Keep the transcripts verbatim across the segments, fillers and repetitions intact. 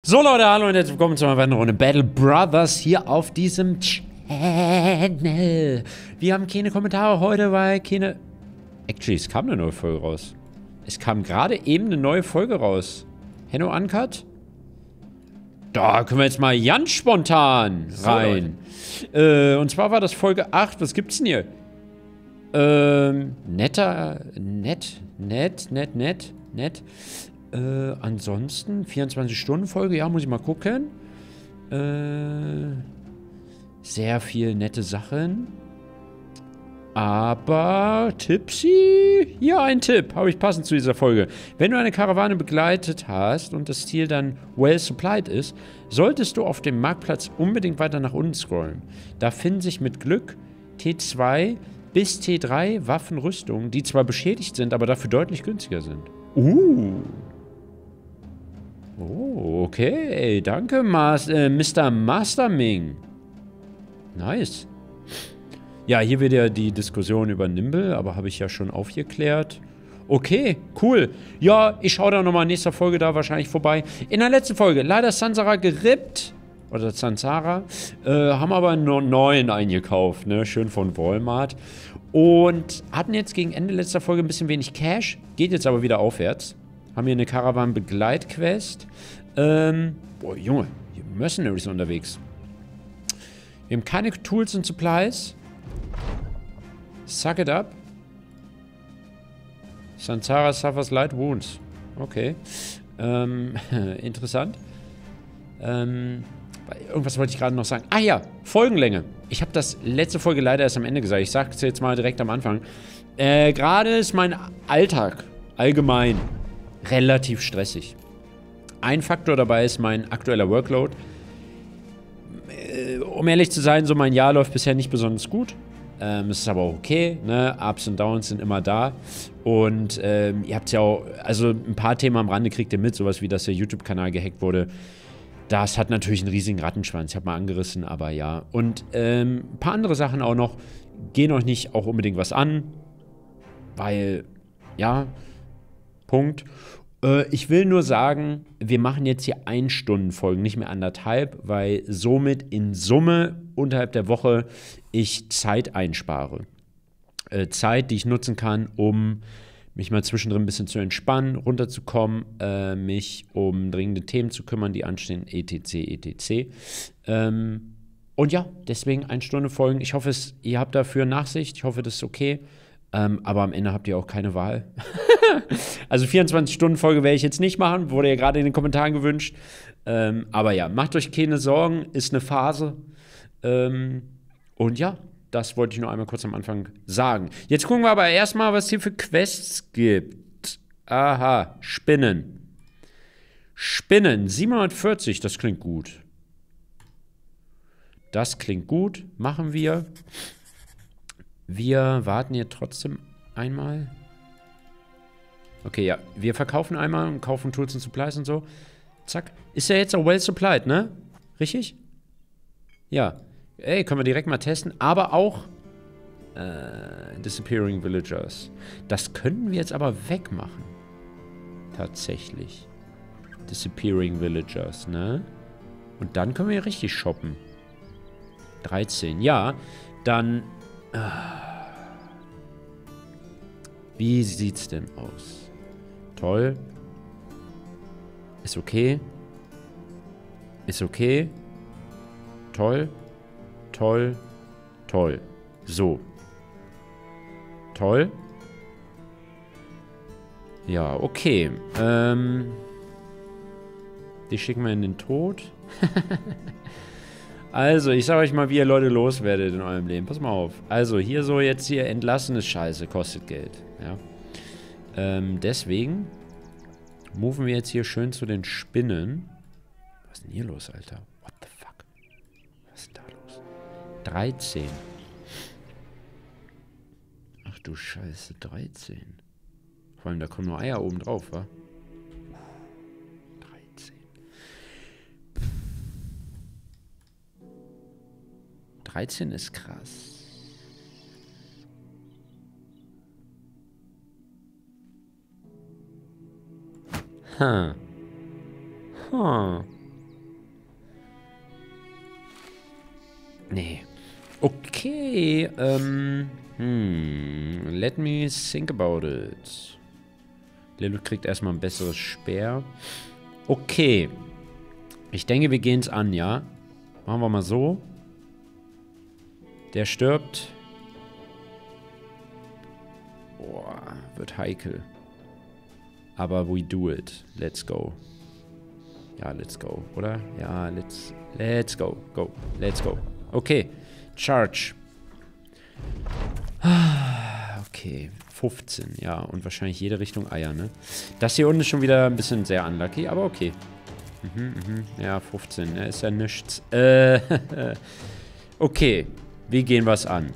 So Leute, hallo und herzlich willkommen zu einer weiteren Runde Battle Brothers hier auf diesem Channel. Wir haben keine Kommentare heute, weil keine... Actually, es kam eine neue Folge raus. Es kam gerade eben eine neue Folge raus. Henno Uncut? Da können wir jetzt mal ganz spontan rein. So, äh, und zwar war das Folge acht. Was gibt's denn hier? Ähm, netter... Nett, nett, nett, nett, nett. Äh, ansonsten, vierundzwanzig-Stunden-Folge, ja, muss ich mal gucken. Äh, sehr viel nette Sachen. Aber, Tippsi? Ja, ein Tipp, habe ich passend zu dieser Folge. Wenn du eine Karawane begleitet hast und das Ziel dann well supplied ist, solltest du auf dem Marktplatz unbedingt weiter nach unten scrollen. Da finden sich mit Glück T zwei bis T drei Waffenrüstungen, die zwar beschädigt sind, aber dafür deutlich günstiger sind. Uh. Oh, okay. Danke, Mas äh, Mister Masterming. Nice. Ja, hier wird ja die Diskussion über Nimble, aber habe ich ja schon aufgeklärt. Okay, cool. Ja, ich schaue da nochmal in nächster Folge da wahrscheinlich vorbei. In der letzten Folge leider Sansara gerippt. Oder Sansara. Äh, haben aber einen neuen eingekauft, ne? Schön von Walmart. Und hatten jetzt gegen Ende letzter Folge ein bisschen wenig Cash. Geht jetzt aber wieder aufwärts. Haben hier eine Karawan-Begleitquest. Ähm, boah, Junge, hier Mercenaries unterwegs. Wir haben keine Tools und Supplies. Suck it up. Sansara suffers light wounds. Okay. Ähm, interessant. Ähm, irgendwas wollte ich gerade noch sagen. Ah ja, Folgenlänge. Ich habe das letzte Folge leider erst am Ende gesagt. Ich sage es jetzt mal direkt am Anfang. Äh, gerade ist mein Alltag allgemein relativ stressig. Ein Faktor dabei ist mein aktueller Workload. Äh, um ehrlich zu sein, so mein Jahr läuft bisher nicht besonders gut. Ähm, es ist aber auch okay, ne? Ups und Downs sind immer da. Und ähm, ihr habt ja auch, also ein paar Themen am Rande kriegt ihr mit, sowas wie, dass der YouTube-Kanal gehackt wurde. Das hat natürlich einen riesigen Rattenschwanz. Ich habe mal angerissen, aber ja. Und ähm, ein paar andere Sachen auch noch. Gehen euch nicht auch unbedingt was an. Weil, ja, Punkt. Äh, ich will nur sagen, wir machen jetzt hier Ein-Stunden-Folgen, nicht mehr anderthalb, weil somit in Summe unterhalb der Woche ich Zeit einspare. Äh, Zeit, die ich nutzen kann, um mich mal zwischendrin ein bisschen zu entspannen, runterzukommen, äh, mich um dringende Themen zu kümmern, die anstehen, et cetera, et cetera. Ähm, und ja, deswegen Ein-Stunde-Folgen. Ich hoffe, es, ihr habt dafür Nachsicht. Ich hoffe, das ist okay. Ähm, aber am Ende habt ihr auch keine Wahl. Also vierundzwanzig-Stunden-Folge werde ich jetzt nicht machen. Wurde ja gerade in den Kommentaren gewünscht. Ähm, aber ja, macht euch keine Sorgen. Ist eine Phase. Ähm, und ja, das wollte ich nur einmal kurz am Anfang sagen. Jetzt gucken wir aber erstmal, was es hier für Quests gibt. Aha, Spinnen. Spinnen, siebenhundertvierzig, das klingt gut. Das klingt gut, machen wir. Wir warten hier trotzdem einmal. Okay, ja, wir verkaufen einmal und kaufen Tools und Supplies und so. Zack. Ist ja jetzt auch well supplied, ne? Richtig? Ja. Ey, können wir direkt mal testen. Aber auch äh, Disappearing Villagers. Das könnten wir jetzt aber wegmachen. Tatsächlich. Disappearing Villagers, ne? Und dann können wir hier richtig shoppen. dreizehn. Ja, dann... Äh, wie sieht's denn aus? Toll. Ist okay. Ist okay. Toll. Toll. Toll. So. Toll. Ja, okay. Ähm. Die schicken wir in den Tod. Also, ich sage euch mal, wie ihr Leute loswerdet in eurem Leben. Pass mal auf. Also, hier so jetzt hier entlassen ist scheiße. Kostet Geld. Ja. Ähm, deswegen moven wir jetzt hier schön zu den Spinnen. Was ist denn hier los, Alter? What the fuck? Was ist denn da los? dreizehn. Ach du Scheiße, dreizehn. Vor allem, da kommen nur Eier oben drauf, wa? dreizehn. dreizehn ist krass. Huh. Huh. Nee. Okay, ähm... Hm, let me think about it. Lilith kriegt erstmal ein besseres Speer. Okay. Ich denke, wir gehen es an, ja? Machen wir mal so. Der stirbt. Boah, wird heikel. Aber we do it. Let's go. Ja, let's go, oder? Ja, let's... Let's go. Go. Let's go. Okay. Charge. Okay. fünfzehn, ja. Und wahrscheinlich jede Richtung Eier, ne? Das hier unten ist schon wieder ein bisschen sehr unlucky, aber okay. Mhm, mhm. Ja, fünfzehn. Ja, ist ja nichts. Äh, okay. Wie gehen wir es an?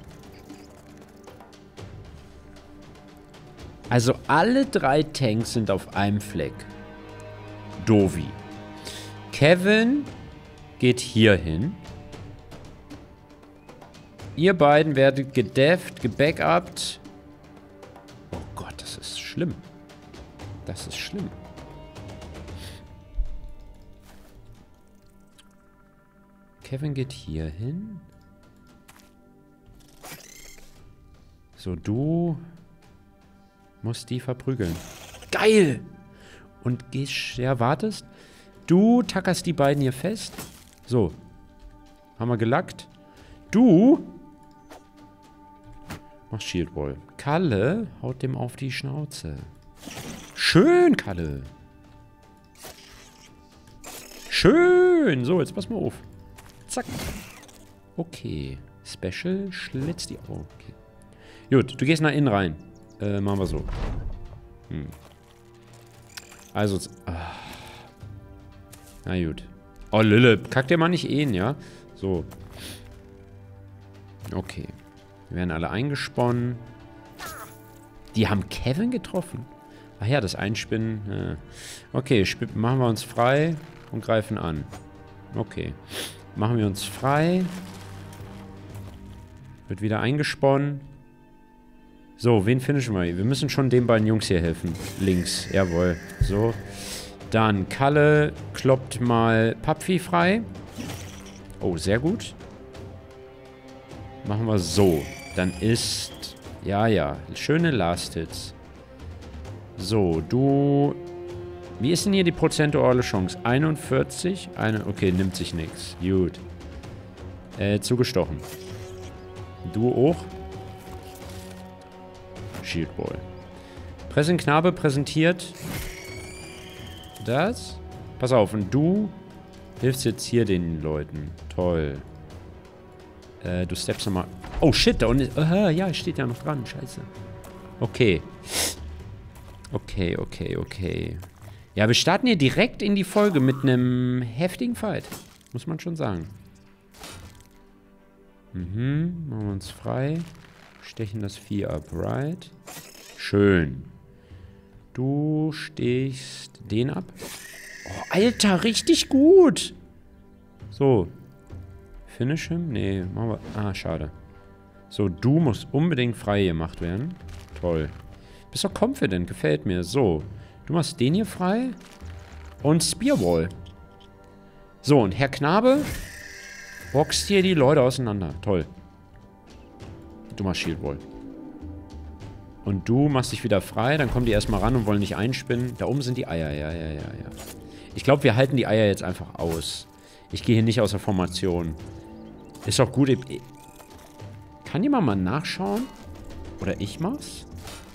Also alle drei Tanks sind auf einem Fleck. Dovi. Kevin geht hier hin. Ihr beiden werdet gedefft, gebackupt. Oh Gott, das ist schlimm. Das ist schlimm. Kevin geht hier hin. So, du musst die verprügeln. Geil! Und gehst, ja, wartest. Du tackerst die beiden hier fest. So. Haben wir gelackt. Du machst Shield Wall. Kalle haut dem auf die Schnauze. Schön, Kalle. Schön. So, jetzt pass mal auf. Zack. Okay. Special schlitzt die Augen. Okay. Gut, du gehst nach innen rein. Äh, machen wir so. Hm. Also, ah. Na gut. Oh, Lille, kack dir mal nicht ihn, ja? So. Okay. Wir werden alle eingesponnen. Die haben Kevin getroffen. Ach ja, das Einspinnen. Ja. Okay, machen wir uns frei und greifen an. Okay. Machen wir uns frei. Wird wieder eingesponnen. So, wen finishen wir? Wir müssen schon den beiden Jungs hier helfen. Links, jawohl. So. Dann Kalle kloppt mal Papfi frei. Oh, sehr gut. Machen wir so. Dann ist... Ja, ja. Schöne Last-Hits. So, du... Wie ist denn hier die prozentuale Chance? einundvierzig? Eine, okay, nimmt sich nichts. Gut. Äh, zugestochen. Du auch. Shield Ball. Present Knabe präsentiert... Das? Pass auf, und du hilfst jetzt hier den Leuten. Toll. Äh, du steppst nochmal... Oh, shit, da unten ist... Uh, ja, steht ja noch dran. Scheiße. Okay. Okay, okay, okay. Ja, wir starten hier direkt in die Folge mit einem heftigen Fight. Muss man schon sagen. Mhm, machen wir uns frei. Stechen das Vieh ab, right? Schön. Du stechst den ab. Oh, Alter, richtig gut. So. Finish him? Nee, machen wir... Ah, schade. So, du musst unbedingt frei gemacht werden. Toll. Bist doch confident, gefällt mir. So. Du machst den hier frei. Und Spearwall. So, und Herr Knabe boxt hier die Leute auseinander. Toll. Du machst Shieldwall. Und du machst dich wieder frei. Dann kommen die erstmal ran und wollen nicht einspinnen. Da oben sind die Eier. Ja, ja, ja, ja. Ich glaube, wir halten die Eier jetzt einfach aus. Ich gehe hier nicht aus der Formation. Ist doch gut. Kann jemand mal nachschauen? Oder ich mach's?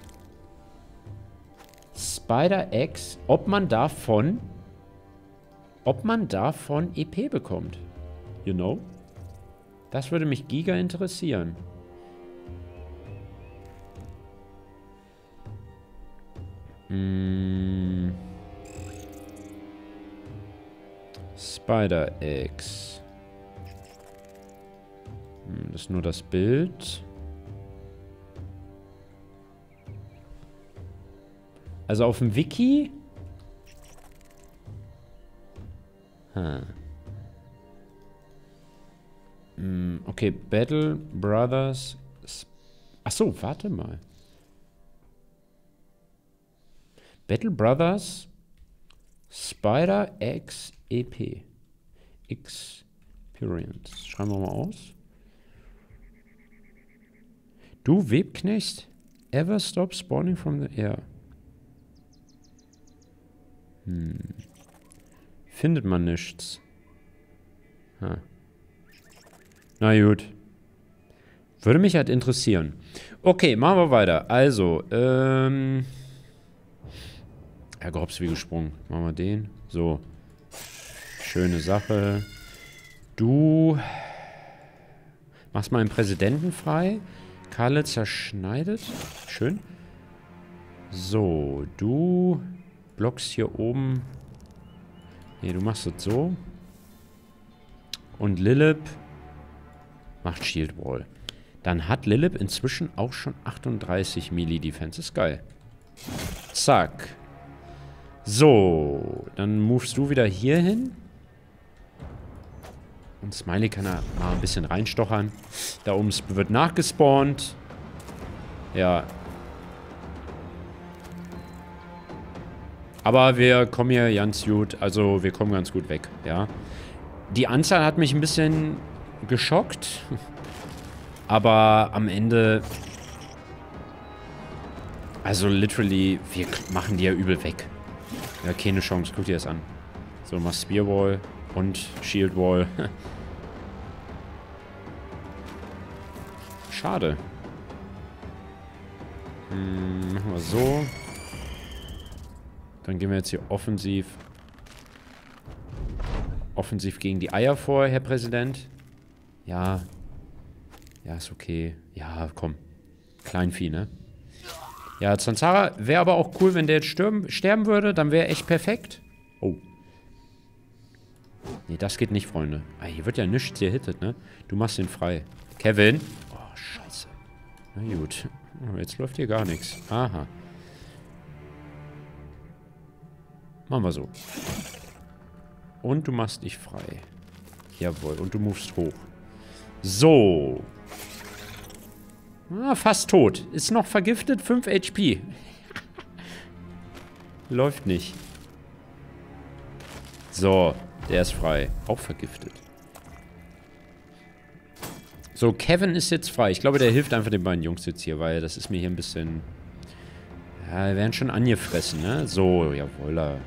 Spider-X. Ob man davon... Ob man davon E P bekommt. You know? Das würde mich giga interessieren. Hm. Spider-X. Hm, das ist nur das Bild. Also auf dem Wiki... Hm. Hm, okay, Battle Brothers... Achso, warte mal. Battle Brothers Spider-X E P. Experience. Schreiben wir mal aus. Du Webknecht? Ever stop spawning from the air? Hm. Findet man nichts. Ha. Na gut. Würde mich halt interessieren. Okay, machen wir weiter. Also, ähm... Herr Grops wie gesprungen. Machen wir den. So. Schöne Sache. Du... Machst mal einen Präsidenten frei. Karle zerschneidet. Schön. So, du... Blockst hier oben... Ne, du machst das so. Und Lilip... Macht Shield Wall. Dann hat Lilip inzwischen auch schon achtunddreißig Melee Defense. Ist geil. Zack. So. Dann movest du wieder hier hin. Und Smiley kann da mal ein bisschen reinstochern. Da oben wird nachgespawnt. Ja. Aber wir kommen hier ganz gut. Also wir kommen ganz gut weg. Ja. Die Anzahl hat mich ein bisschen geschockt. Aber am Ende... Also literally, wir machen die ja übel weg. Ja, keine Chance. Guck dir das an. So, mach Spearwall und Shieldwall. Schade. Hm, machen wir so. Dann gehen wir jetzt hier offensiv... Offensiv gegen die Eier vor, Herr Präsident. Ja. Ja, ist okay. Ja, komm. Kleinvieh, ne? Ja, Zanzara wäre aber auch cool, wenn der jetzt sterben, sterben würde. Dann wäre echt perfekt. Oh. Nee, das geht nicht, Freunde. Ah, hier wird ja nichts gehittet, ne? Du machst den frei. Kevin. Oh, scheiße. Na gut. Oh, jetzt läuft hier gar nichts. Aha. Machen wir so. Und du machst dich frei. Jawohl. Und du movest hoch. So. Ah, fast tot. Ist noch vergiftet. fünf H P. Läuft nicht. So. Der ist frei. Auch vergiftet. So, Kevin ist jetzt frei. Ich glaube, der hilft einfach den beiden Jungs jetzt hier, weil das ist mir hier ein bisschen... Ja, wir werden schon angefressen, ne? So, jawohl.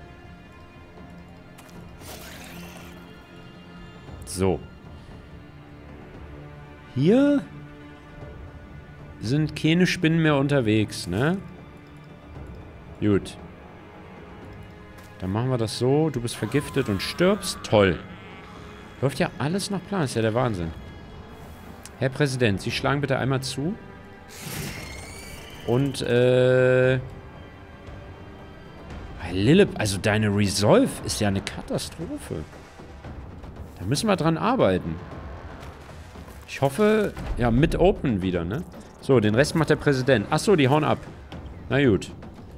So. Hier sind keine Spinnen mehr unterwegs, ne? Gut. Dann machen wir das so. Du bist vergiftet und stirbst. Toll. Läuft ja alles nach Plan. Ist ja der Wahnsinn. Herr Präsident, Sie schlagen bitte einmal zu. Und, äh... Lilip, also deine Resolve ist ja eine Katastrophe. Da müssen wir dran arbeiten. Ich hoffe, ja, mit Open wieder, ne? So, den Rest macht der Präsident. Achso, die hauen ab. Na gut.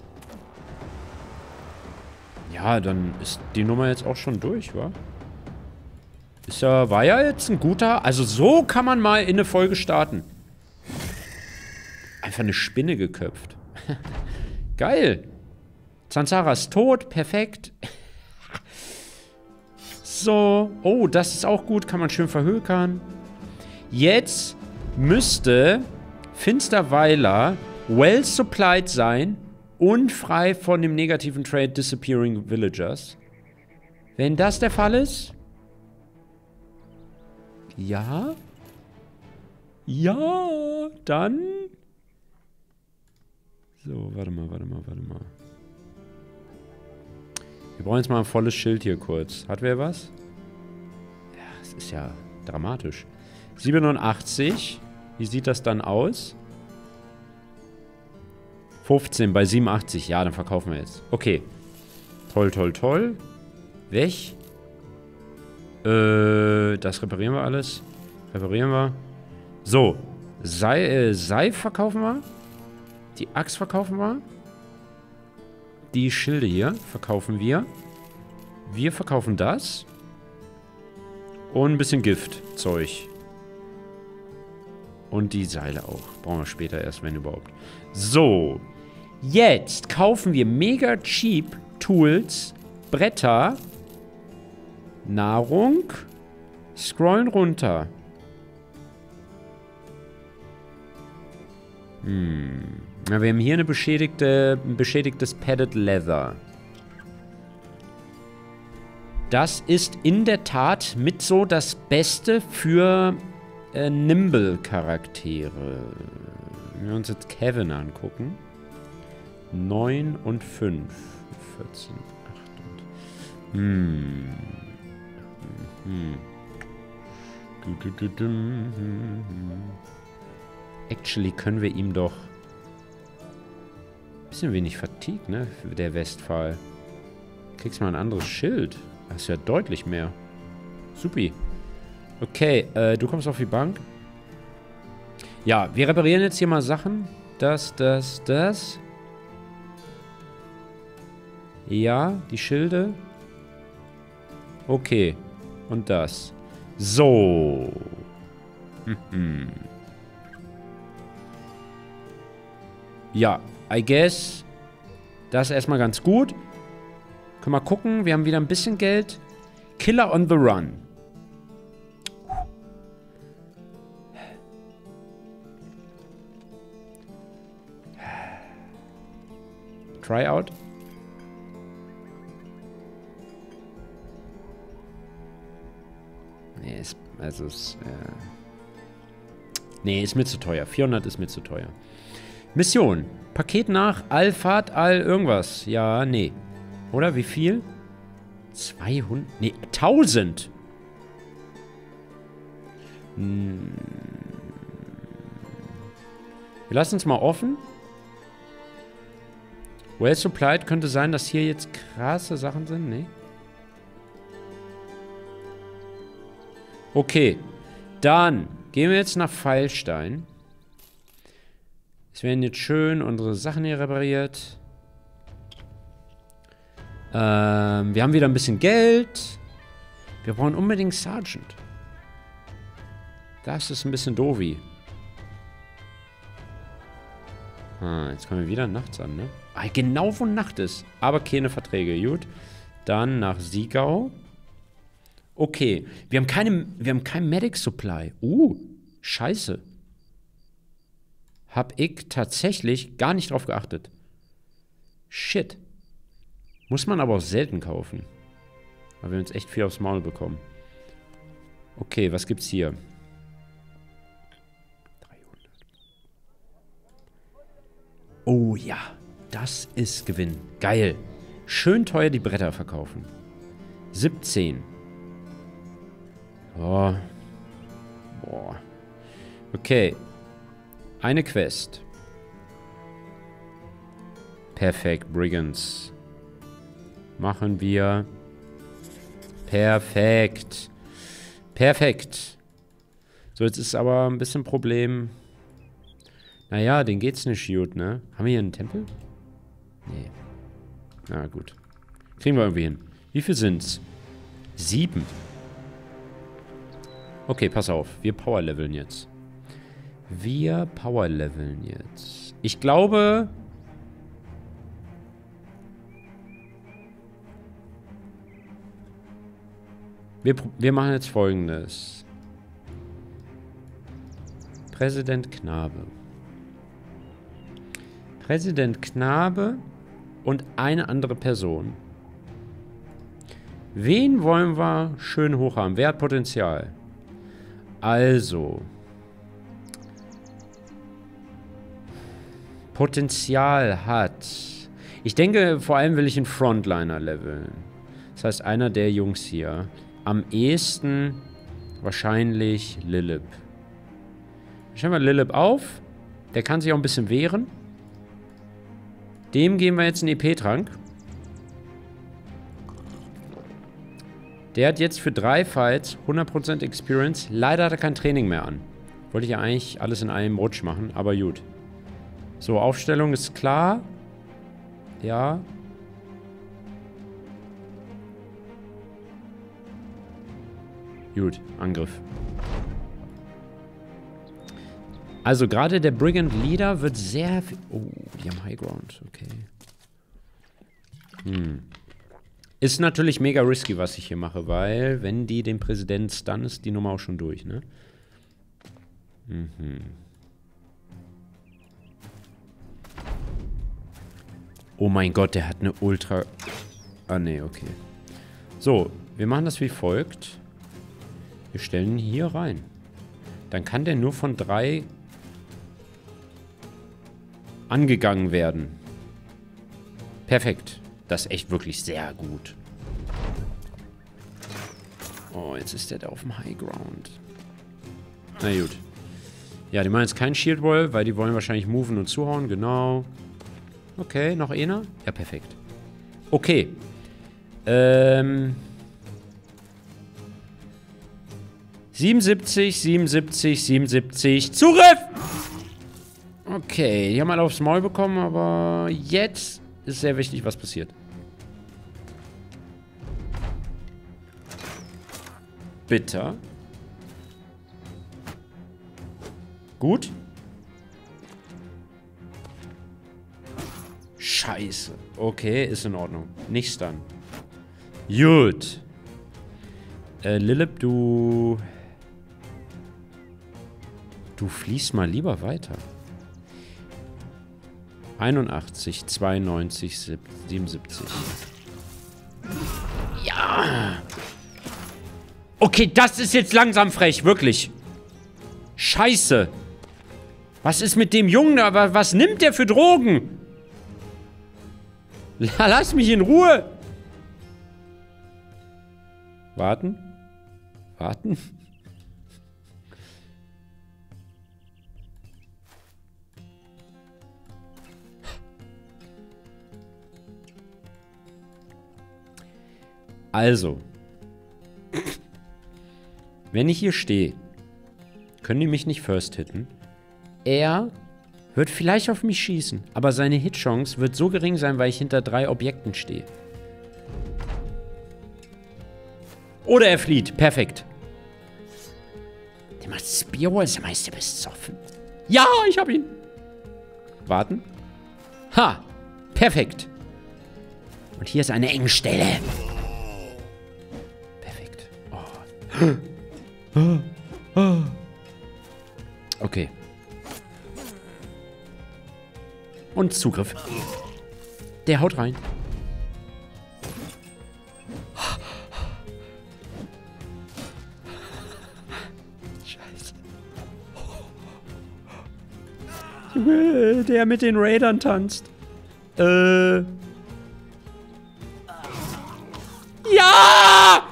Ja, dann ist die Nummer jetzt auch schon durch, wa? Ist ja, war ja jetzt ein guter... Also so kann man mal in eine Folge starten. Einfach eine Spinne geköpft. Geil. Zanzara ist tot. Perfekt. So. Oh, das ist auch gut. Kann man schön verhökern. Jetzt müsste Finsterweiler well supplied sein und frei von dem negativen Trade Disappearing Villagers. Wenn das der Fall ist... Ja? Ja, dann... So, warte mal, warte mal, warte mal. Wir brauchen jetzt mal ein volles Schild hier kurz. Hat wer was? Ja, das ist ja dramatisch. siebenundachtzig. Wie sieht das dann aus? fünfzehn bei siebenundachtzig. Ja, dann verkaufen wir jetzt. Okay. Toll, toll, toll. Weg. Äh, das reparieren wir alles. Reparieren wir. So. Sei, äh, Seif verkaufen wir. Die Axt verkaufen wir. Die Schilde hier verkaufen wir. Wir verkaufen das. Und ein bisschen Giftzeug. Und die Seile auch. Brauchen wir später erst, wenn überhaupt. So. Jetzt kaufen wir mega cheap Tools, Bretter, Nahrung, scrollen runter. Hm. Na, wir haben hier eine beschädigte, ein beschädigtes Padded Leather. Das ist in der Tat mit so das Beste für äh, Nimble-Charaktere. Wenn wir uns jetzt Kevin angucken. neun und fünf. vierzehn, acht und... Hm. Hm. Actually können wir ihm doch... Bisschen wenig Fatigue, ne? Für der Westphal. Kriegst mal ein anderes Schild. Das ist ja deutlich mehr. Supi. Okay, äh, du kommst auf die Bank. Ja, wir reparieren jetzt hier mal Sachen. Das, das, das. Ja, die Schilde. Okay. Und das. So. Mhm. Ja, I guess. Das ist erstmal ganz gut. Können wir gucken. Wir haben wieder ein bisschen Geld. Killer on the Run. Tryout. Nee, ist, also ist, äh nee, ist mir zu teuer. vierhundert ist mir zu teuer. Mission. Paket nach Al-Fat Al-Irgendwas. Ja, nee. Oder wie viel? zweihundert? Nee, tausend. Hm. Wir lassen es mal offen. Well supplied könnte sein, dass hier jetzt krasse Sachen sind. Nee. Okay. Dann gehen wir jetzt nach Feilstein. Es werden jetzt schön unsere Sachen hier repariert. Ähm, wir haben wieder ein bisschen Geld. Wir brauchen unbedingt Sergeant. Das ist ein bisschen doofi. Ah, jetzt kommen wir wieder nachts an, ne? Ah, genau wo Nacht ist. Aber keine Verträge, gut. Dann nach Siegau. Okay. Wir haben keine, wir haben kein Medic Supply. Uh, scheiße. Hab ich tatsächlich gar nicht drauf geachtet. Shit. Muss man aber auch selten kaufen. Weil wir uns echt viel aufs Maul bekommen. Okay, was gibt's hier? dreihundert. Oh ja, das ist Gewinn. Geil. Schön teuer die Bretter verkaufen. siebzehn. Oh. Boah. Okay. Eine Quest. Perfekt, Brigands. Machen wir. Perfekt. Perfekt. So, jetzt ist aber ein bisschen Problem. Naja, den geht's nicht gut, ne? Haben wir hier einen Tempel? Nee. Na gut. Kriegen wir irgendwie hin. Wie viel sind's? Sieben. Okay, pass auf. Wir powerleveln jetzt. Wir powerleveln jetzt. Ich glaube... Wir, wir machen jetzt Folgendes. Präsident Knabe. Präsident Knabe und eine andere Person. Wen wollen wir schön hoch haben? Wer hat Potenzial? Also. Potenzial hat. Ich denke, vor allem will ich einen Frontliner leveln. Das heißt, einer der Jungs hier. Am ehesten wahrscheinlich Lilip. Stellen wir Lilip auf. Der kann sich auch ein bisschen wehren. Dem geben wir jetzt einen E P-Trank. Der hat jetzt für drei Fights hundert Prozent Experience. Leider hat er kein Training mehr an. Wollte ich ja eigentlich alles in einem Rutsch machen, aber gut. So, Aufstellung ist klar. Ja. Gut, Angriff. Also gerade der Brigand Leader wird sehr viel... Oh, die haben High Ground, okay. Hm. Ist natürlich mega risky, was ich hier mache, weil wenn die den Präsident stunnen, ist die Nummer auch schon durch, ne? Mhm. Oh mein Gott, der hat eine Ultra... Ah, nee, okay. So, wir machen das wie folgt. Wir stellen ihn hier rein. Dann kann der nur von drei angegangen werden. Perfekt. Das ist echt wirklich sehr gut. Oh, jetzt ist der da auf dem High Ground. Na gut. Ja, die machen jetzt kein Shield Wall, weil die wollen wahrscheinlich moven und zuhauen. Genau. Okay, noch einer? Ja, perfekt. Okay. Ähm... siebenundsiebzig, siebenundsiebzig, siebenundsiebzig. Zugriff! Okay, die haben alle aufs Maul bekommen, aber jetzt ist sehr wichtig, was passiert. Bitter. Gut. Scheiße. Okay, ist in Ordnung. Nichts dann. Gut. Äh, Lilip, du... Du fließt mal lieber weiter. einundachtzig, zweiundneunzig, siebenundsiebzig. Ja! Okay, das ist jetzt langsam frech, wirklich. Scheiße. Was ist mit dem Jungen da? Was nimmt der für Drogen? Lass mich in Ruhe. Warten. Warten. Also. Wenn ich hier stehe, können die mich nicht first hitten. Er wird vielleicht auf mich schießen, aber seine Hitchance wird so gering sein, weil ich hinter drei Objekten stehe. Oder er flieht. Perfekt. Der macht Spearwalls, der Meister besoffen. Ja, ich hab ihn. Warten. Ha. Perfekt. Und hier ist eine Engstelle. Perfekt. Oh. Okay. Und Zugriff. Der haut rein. Scheiße. Junge, der mit den Raidern tanzt. Äh. Ja!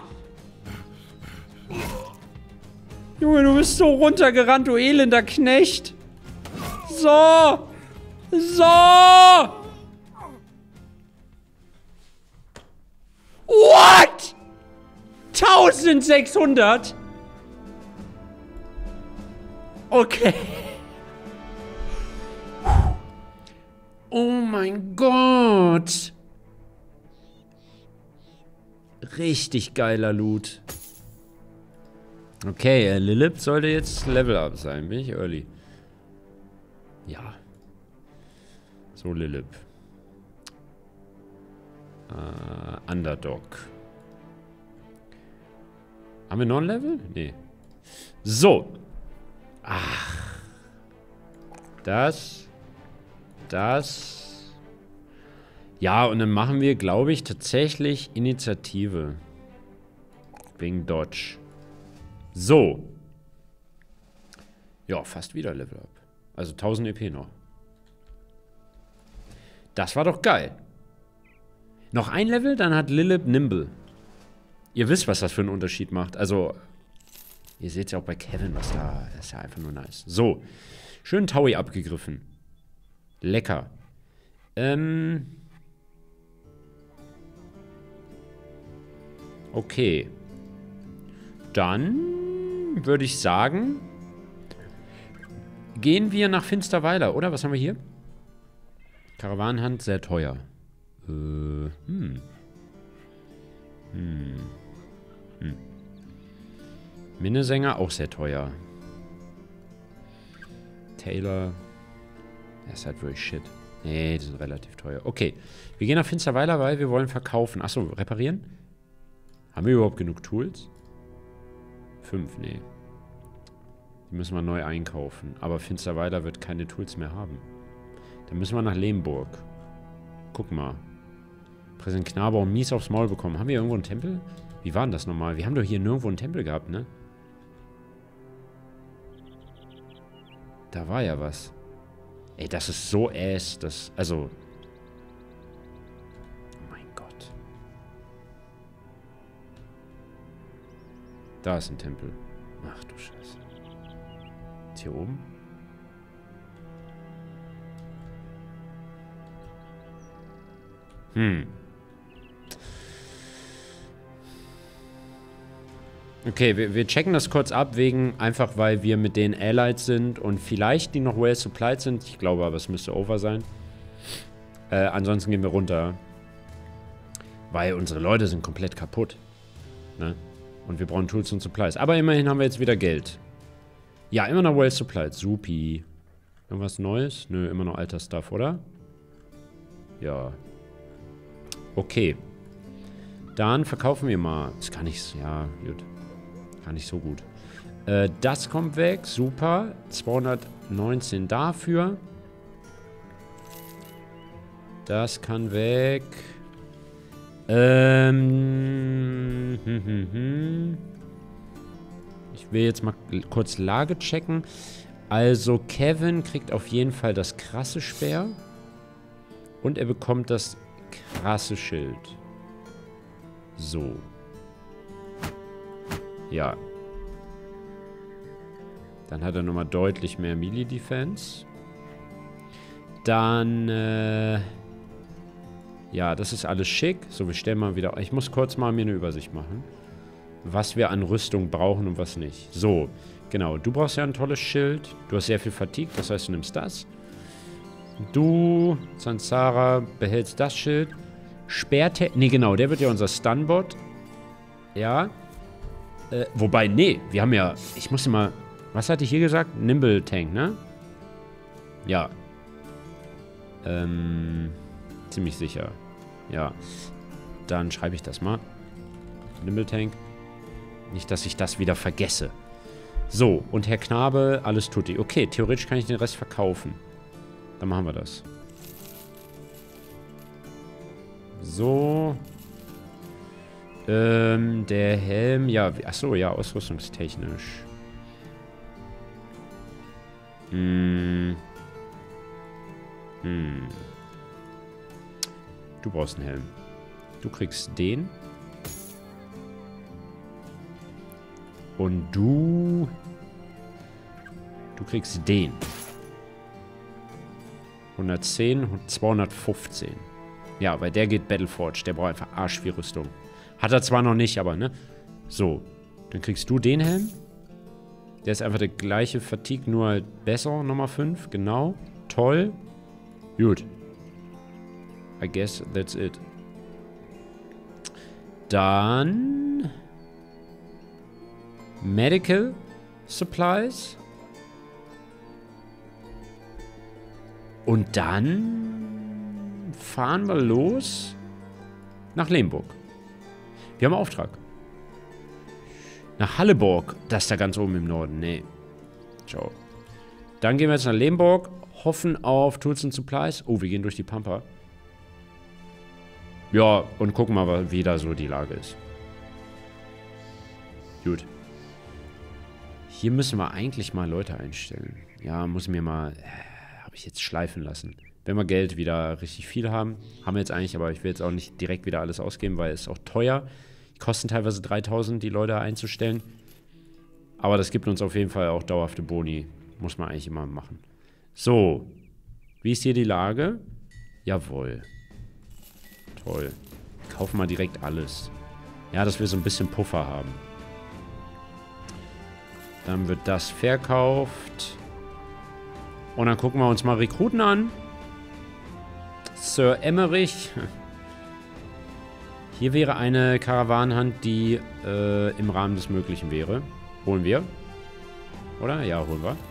Junge, du bist so runtergerannt, du elender Knecht. So. So. What? eintausendsechshundert? Okay. Oh mein Gott. Richtig geiler Loot. Okay, äh, Lilip sollte jetzt Level Up sein. Bin ich early? Ja. So, Lilip. Äh, Underdog. Haben wir noch ein Level? Nee. So. Ach. Das. Das. Ja, und dann machen wir, glaube ich, tatsächlich Initiative. Wegen Dodge. So. Ja, fast wieder Level Up. Also tausend E P noch. Das war doch geil. Noch ein Level, dann hat Lilip Nimble. Ihr wisst, was das für einen Unterschied macht. Also, ihr seht ja auch bei Kevin, was da... Das ist ja einfach nur nice. So. Schön Taui abgegriffen. Lecker. Ähm... Okay. Dann würde ich sagen, gehen wir nach Finsterweiler, oder? Was haben wir hier? Karawanenhand, sehr teuer. Äh, hm. Hm. Hm. Minnesänger, auch sehr teuer. Taylor. Der ist halt wirklich shit. Nee, die sind relativ teuer. Okay. Wir gehen nach Finsterweiler, weil wir wollen verkaufen. Achso, reparieren? Haben wir überhaupt genug Tools? Fünf, nee. Die müssen wir neu einkaufen. Aber Finsterweiler wird keine Tools mehr haben. Dann müssen wir nach Lehmburg. Guck mal. Präsident Knabau mies aufs Maul bekommen. Haben wir irgendwo einen Tempel? Wie war denn das nochmal? Wir haben doch hier nirgendwo einen Tempel gehabt, ne? Da war ja was. Ey, das ist so ass. Das, also... Oh mein Gott. Da ist ein Tempel. Ach du Scheiße. Ist hier oben? Hm. Okay, wir, wir checken das kurz ab, wegen, einfach weil wir mit den Allies sind und vielleicht die noch well supplied sind. Ich glaube aber, es müsste over sein. Äh, ansonsten gehen wir runter. Weil unsere Leute sind komplett kaputt. Ne? Und wir brauchen Tools und Supplies. Aber immerhin haben wir jetzt wieder Geld. Ja, immer noch well supplied. Supi. Irgendwas Neues? Nö, immer noch alter Stuff, oder? Ja. Okay. Dann verkaufen wir mal. Das kann ich... Ja, gut. Gar nicht so gut. Äh, das kommt weg. Super. zweihundertneunzehn dafür. Das kann weg. Ähm. Hm, hm, hm. Ich will jetzt mal kurz Lage checken. Also Kevin kriegt auf jeden Fall das krasse Speer. Und er bekommt das krasse Schild. So. Ja. Dann hat er nochmal deutlich mehr Melee-Defense. Dann, äh... ja, das ist alles schick. So, wir stellen mal wieder... Ich muss kurz mal mir eine Übersicht machen. Was wir an Rüstung brauchen und was nicht. So, genau. Du brauchst ja ein tolles Schild. Du hast sehr viel Fatigue, das heißt, du nimmst das. Du, Sansara, behältst das Schild. Speerte... Nee, genau, der wird ja unser Stunbot. Ja. Äh, wobei, nee, wir haben ja... Ich muss mal... Was hatte ich hier gesagt? Nimble Tank, ne? Ja. Ähm... Ziemlich sicher. Ja. Dann schreibe ich das mal. Nimble Tank. Nicht, dass ich das wieder vergesse. So, und Herr Knabe, alles tutti. Okay, theoretisch kann ich den Rest verkaufen. Dann machen wir das. So. Ähm, der Helm, ja, achso, ja, ausrüstungstechnisch. Hm. Hm. Du brauchst einen Helm. Du kriegst den. Und du... Du kriegst den. hundertzehn und zweihundertfünfzehn. Ja, weil der geht Battleforge. Der braucht einfach arsch viel Rüstung. Hat er zwar noch nicht, aber ne? So. Dann kriegst du den Helm. Der ist einfach der gleiche Fatigue, nur halt besser. Nummer fünf. Genau. Toll. Gut. I guess that's it. Dann... Medical Supplies. Und dann fahren wir los nach Lemburg. Wir haben einen Auftrag. Nach Halleborg. Das ist da ganz oben im Norden. Nee. Ciao. Dann gehen wir jetzt nach Lemburg. Hoffen auf Tools and Supplies. Oh, wir gehen durch die Pampa. Ja, und gucken mal, wie da so die Lage ist. Gut. Hier müssen wir eigentlich mal Leute einstellen. Ja, muss mir mal... Äh, habe ich jetzt schleifen lassen. Wenn wir Geld wieder richtig viel haben. Haben wir jetzt eigentlich, aber ich will jetzt auch nicht direkt wieder alles ausgeben, weil es auch teuer. Die kosten teilweise dreitausend, die Leute einzustellen. Aber das gibt uns auf jeden Fall auch dauerhafte Boni. Muss man eigentlich immer machen. So. Wie ist hier die Lage? Jawohl. Toll. Kaufen wir direkt alles. Ja, dass wir so ein bisschen Puffer haben. Dann wird das verkauft. Und dann gucken wir uns mal Rekruten an. Sir Emmerich. Hier wäre eine Karawanenhand, die äh, im Rahmen des Möglichen wäre. Holen wir. Oder? Ja, holen wir.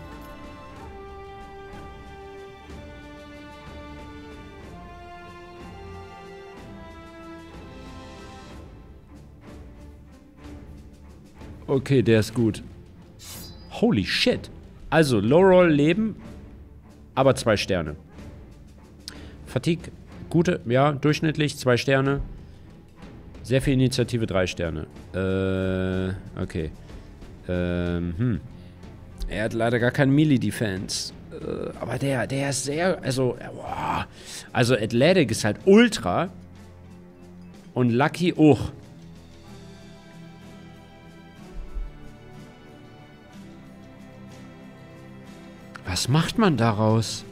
Okay, der ist gut. Holy shit. Also, Low-Roll leben, aber zwei Sterne. Fatigue gute, ja, durchschnittlich, zwei Sterne. Sehr viel Initiative, drei Sterne. Äh, okay. Ähm, hm. Er hat leider gar keinen Melee-Defense. Äh, aber der, der ist sehr, also, boah. Also Athletic ist halt ultra. Und Lucky auch. Was macht man daraus?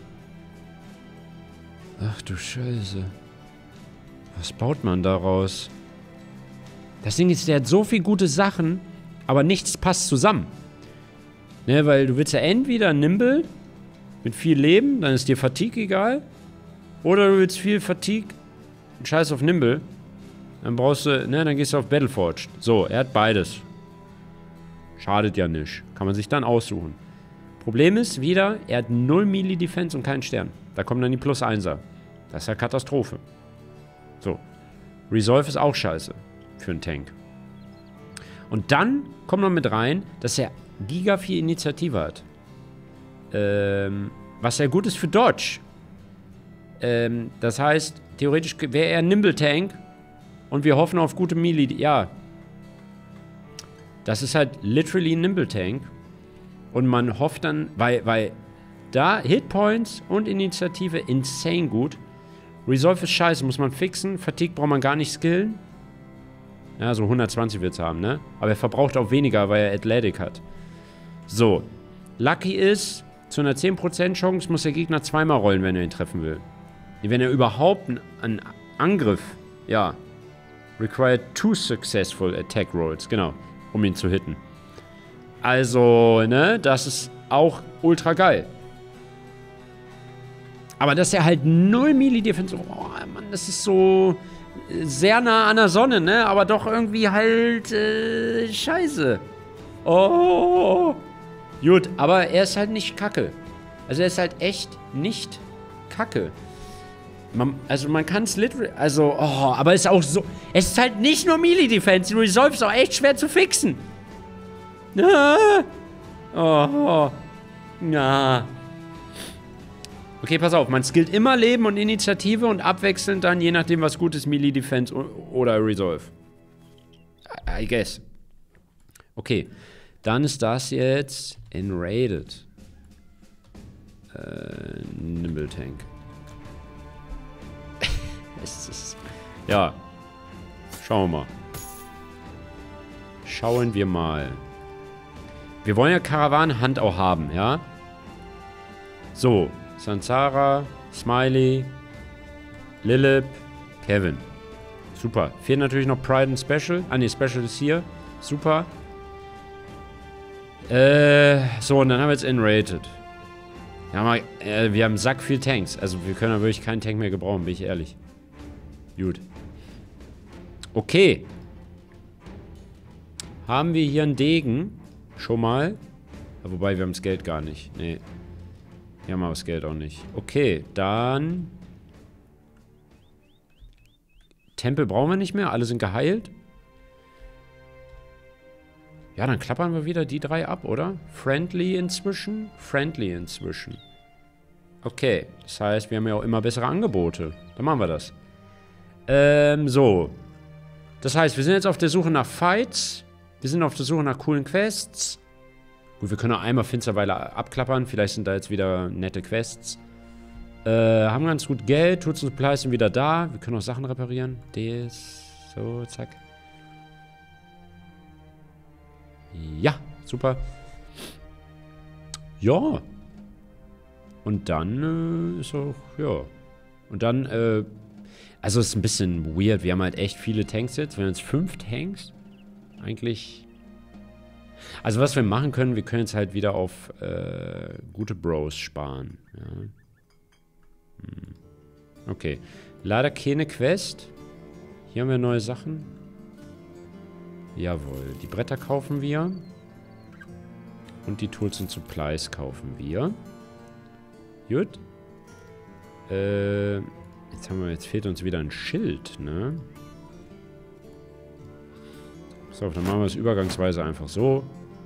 Ach du Scheiße. Was baut man daraus? Das Ding ist, der hat so viele gute Sachen, aber nichts passt zusammen. Ne, weil du willst ja entweder Nimble mit viel Leben, dann ist dir Fatigue egal. Oder du willst viel Fatigue und Scheiß auf Nimble. Dann brauchst du, ne, dann gehst du auf Battleforged. So, er hat beides. Schadet ja nicht. Kann man sich dann aussuchen. Problem ist wieder, er hat null Melee Defense und keinen Stern. Da kommen dann die Plus Einser. Das ist ja Katastrophe. So. Resolve ist auch scheiße. Für einen Tank. Und dann kommt noch mit rein, dass er giga viel Initiative hat. Ähm, was sehr gut ist für Dodge. Ähm, das heißt, theoretisch wäre er ein Nimble-Tank und wir hoffen auf gute Melee. Ja. Das ist halt literally ein Nimble-Tank. Und man hofft dann, weil, weil da Hitpoints und Initiative insane gut. Resolve ist scheiße, muss man fixen. Fatigue braucht man gar nicht skillen. Ja, so hundertzwanzig wird es haben, ne? Aber er verbraucht auch weniger, weil er Athletic hat. So. Lucky ist, zu einer zehn Prozent Chance muss der Gegner zweimal rollen, wenn er ihn treffen will. Wenn er überhaupt einen Angriff, ja, required two successful attack rolls, genau, um ihn zu hitten. Also, ne, das ist auch ultra geil. Aber dass er halt null Melee Defense, oh Mann, das ist so sehr nah an der Sonne, ne, aber doch irgendwie halt, äh, scheiße. Oh. Gut, aber er ist halt nicht kacke. Also er ist halt echt nicht kacke. Man, also man kann es literally, also, oh, aber es ist auch so, es ist halt nicht nur Melee Defense, die Resolve ist auch echt schwer zu fixen. Ah. Oh. Na. Okay, pass auf, man skillt immer Leben und Initiative und abwechselnd dann, je nachdem was gut ist, Melee Defense oder Resolve. I guess. Okay, dann ist das jetzt Enraided. Äh, Nimble Tank. Es ist, ja. Schauen wir mal. Schauen wir mal. Wir wollen ja Karawanenhand auch haben, ja? So. Sansara, Smiley, Lilip, Kevin. Super. Fehlt natürlich noch Pride und Special. Ah, ne, Special ist hier. Super. Äh, so, und dann haben wir jetzt Enrated. Ja, mal, äh, wir haben sack viel Tanks. Also, wir können ja wirklich keinen Tank mehr gebrauchen, bin ich ehrlich. Gut. Okay. Haben wir hier einen Degen? Schon mal. Ja, wobei, wir haben das Geld gar nicht. Nee. Wir haben aber das Geld auch nicht. Okay, dann... Tempel brauchen wir nicht mehr. Alle sind geheilt. Ja, dann klappern wir wieder die drei ab, oder? Friendly inzwischen. Friendly inzwischen. Okay, das heißt, wir haben ja auch immer bessere Angebote. Dann machen wir das. Ähm, so. Das heißt, wir sind jetzt auf der Suche nach Fights. Wir sind auf der Suche nach coolen Quests. Gut, wir können auch einmal Finsterweiler abklappern. Vielleicht sind da jetzt wieder nette Quests. Äh, haben ganz gut Geld. Tools und Supplies sind wieder da. Wir können auch Sachen reparieren. Das. So, zack. Ja, super. Ja. Und dann äh, ist auch, ja. Und dann, äh, also es ist ein bisschen weird. Wir haben halt echt viele Tanks jetzt. Wir haben jetzt fünf Tanks. Eigentlich. Also was wir machen können, wir können jetzt halt wieder auf äh, gute Bros sparen. Ja. Hm. Okay. Leider keine Quest. Hier haben wir neue Sachen. Jawohl. Die Bretter kaufen wir. Und die Tools und Supplies kaufen wir. Gut. Äh, jetzt haben wir, jetzt fehlt uns wieder ein Schild, ne? So, dann machen wir es übergangsweise einfach so.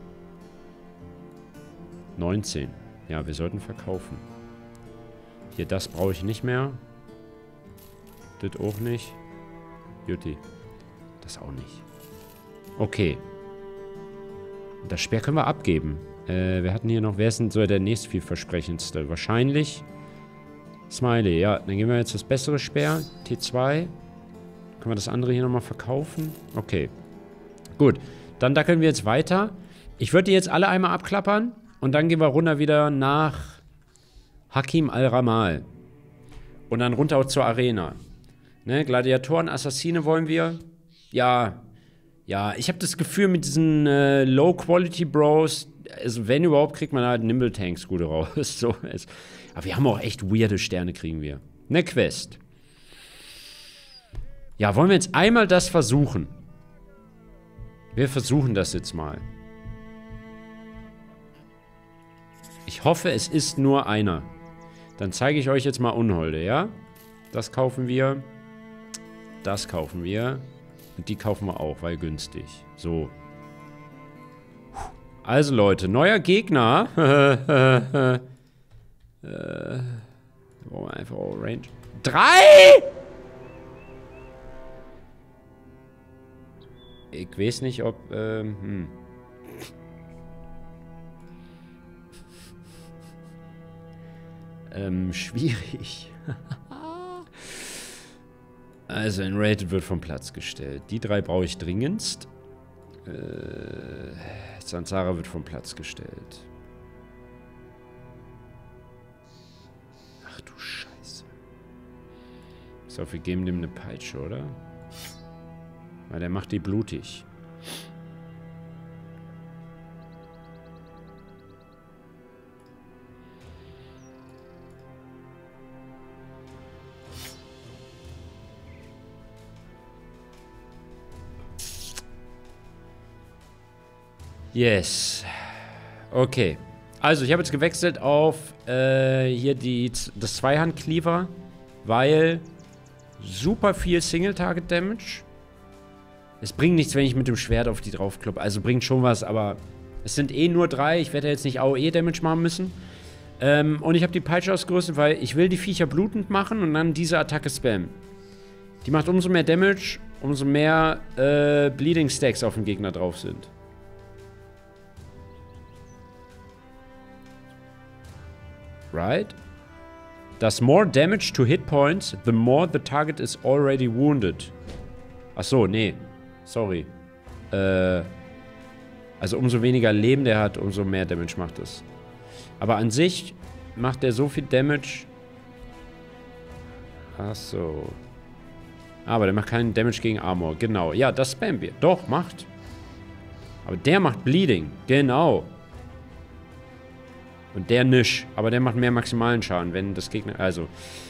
neunzehn. Ja, wir sollten verkaufen. Hier, das brauche ich nicht mehr. Das auch nicht. Beauty. Das auch nicht. Okay. Das Speer können wir abgeben. Äh, wir hatten hier noch... Wer ist denn so der nächstvielversprechendste? Wahrscheinlich... Smiley, ja. Dann geben wir jetzt das bessere Speer. T zwei. Können wir das andere hier nochmal verkaufen? Okay. Gut. Dann dackeln wir jetzt weiter. Ich würde die jetzt alle einmal abklappern. Und dann gehen wir runter wieder nach Hakim al-Ramal. Und dann runter auch zur Arena. Ne? Gladiatoren, Assassine wollen wir. Ja. Ja, ich habe das Gefühl, mit diesen äh, Low-Quality-Bros, also wenn überhaupt, kriegt man halt Nimble-Tanks gut raus. So ist. Aber wir haben auch echt weirde Sterne, kriegen wir. Eine Quest. Ja, wollen wir jetzt einmal das versuchen? Wir versuchen das jetzt mal. Ich hoffe, es ist nur einer. Dann zeige ich euch jetzt mal Unholde, ja? Das kaufen wir. Das kaufen wir. Und die kaufen wir auch, weil günstig. So. Also Leute, neuer Gegner. äh, brauchen wir einfach auch Range. Drei! Ich weiß nicht, ob... Ähm, hm. ähm, schwierig. Also, ein Rated wird vom Platz gestellt. Die drei brauche ich dringendst. Äh, Sansara wird vom Platz gestellt. Ach du Scheiße. Ich glaube, wir geben dem eine Peitsche, oder? Weil der macht die blutig. Yes. Okay. Also, ich habe jetzt gewechselt auf äh, hier die, das Zweihand-Cleaver, weil super viel Single-Target-Damage. Es bringt nichts, wenn ich mit dem Schwert auf die draufkloppe. Also bringt schon was, aber es sind eh nur drei. Ich werde jetzt nicht A O E-Damage machen müssen. Ähm, und ich habe die Peitsche ausgerüstet, weil ich will die Viecher blutend machen und dann diese Attacke spammen. Die macht umso mehr Damage, umso mehr äh, Bleeding-Stacks auf dem Gegner drauf sind. Right? Does more damage to hit points, the more the target is already wounded. Ach so, nee. Sorry. Äh, also umso weniger Leben der hat, umso mehr Damage macht es. Aber an sich macht der so viel Damage. Ach so. Aber der macht keinen Damage gegen Armor. Genau. Ja, das spammen wir. Doch, macht. Aber der macht Bleeding. Genau. Und der nicht. Aber der macht mehr maximalen Schaden, wenn das Gegner... Also.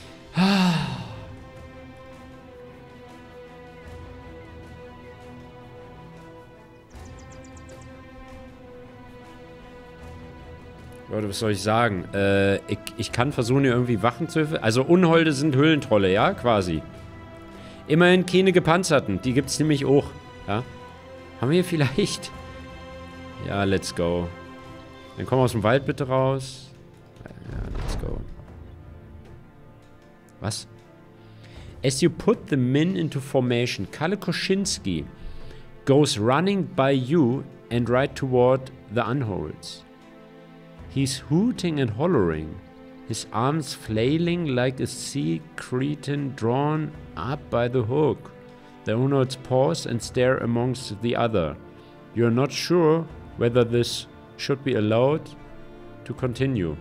Leute, was soll ich sagen? Äh, ich, ich kann versuchen, hier irgendwie Wachen zu... Also Unholde sind Höhlentrolle, ja? Quasi. Immerhin keine gepanzerten. Die gibt's nämlich auch. Ja? Haben wir vielleicht... Ja, let's go. Dann komm aus dem Wald bitte raus. Ja, let's go. Was? As you put the men into formation, Kalle Koschinski goes running by you and right toward the Unholds. He's hooting and hollering, his arms flailing like a sea cretin drawn up by the hook. The Unholds pause and stare amongst the other. You're not sure whether this should be allowed to continue.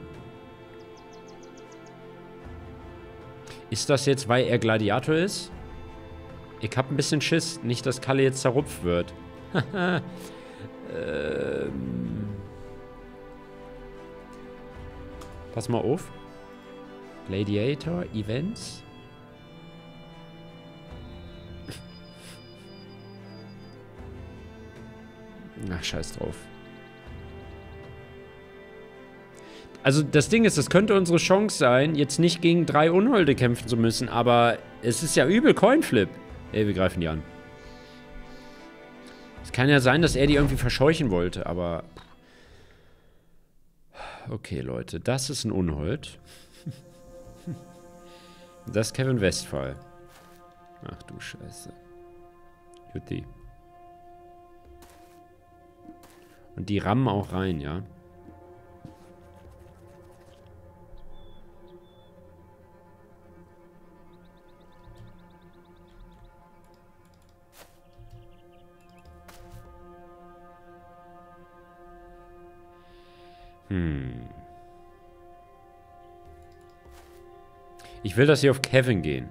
Ist das jetzt, weil er Gladiator ist? Ich hab ein bisschen Schiss. Nicht, dass Kalle jetzt zerrupft wird. ähm. Pass mal auf. Gladiator, Events. Ach, scheiß drauf. Also das Ding ist, das könnte unsere Chance sein, jetzt nicht gegen drei Unholde kämpfen zu müssen, aber es ist ja übel Coinflip. Ey, wir greifen die an. Es kann ja sein, dass er die irgendwie verscheuchen wollte, aber... Okay, Leute, das ist ein Unhold. Das ist Kevin Westphal. Ach du Scheiße. Jutti. Und die rammen auch rein, ja? Hm. Ich will, dass sie auf Kevin gehen.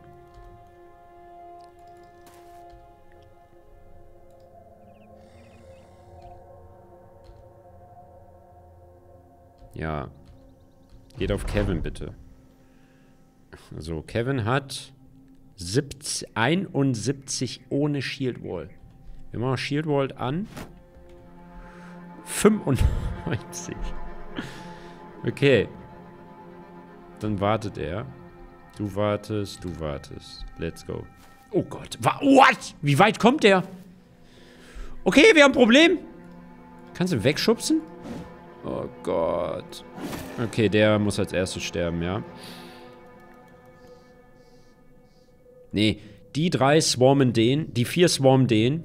Ja. Geht auf Kevin, bitte. Also, Kevin hat siebzig, einundsiebzig ohne Shield Wall. Wir machen Shield Wall an. fünfundneunzig. Okay. Dann wartet er. Du wartest, du wartest. Let's go. Oh Gott. What? Wie weit kommt der? Okay, wir haben ein Problem. Kannst du wegschubsen? Oh Gott. Okay, der muss als erstes sterben, ja. Nee, die drei swarmen den. Die vier swarmen den.